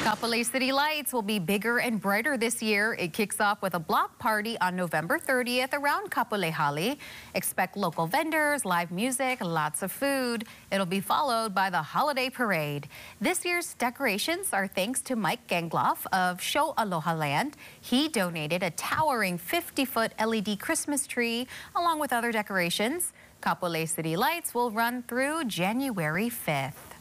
Kapolei City Lights will be bigger and brighter this year. It kicks off with a block party on November 30th around Kapolei Hale. Expect local vendors, live music, lots of food. It'll be followed by the holiday parade. This year's decorations are thanks to Mike Gangloff of Show Aloha Land. He donated a towering 50-foot LED Christmas tree along with other decorations. Kapolei City Lights will run through January 5th.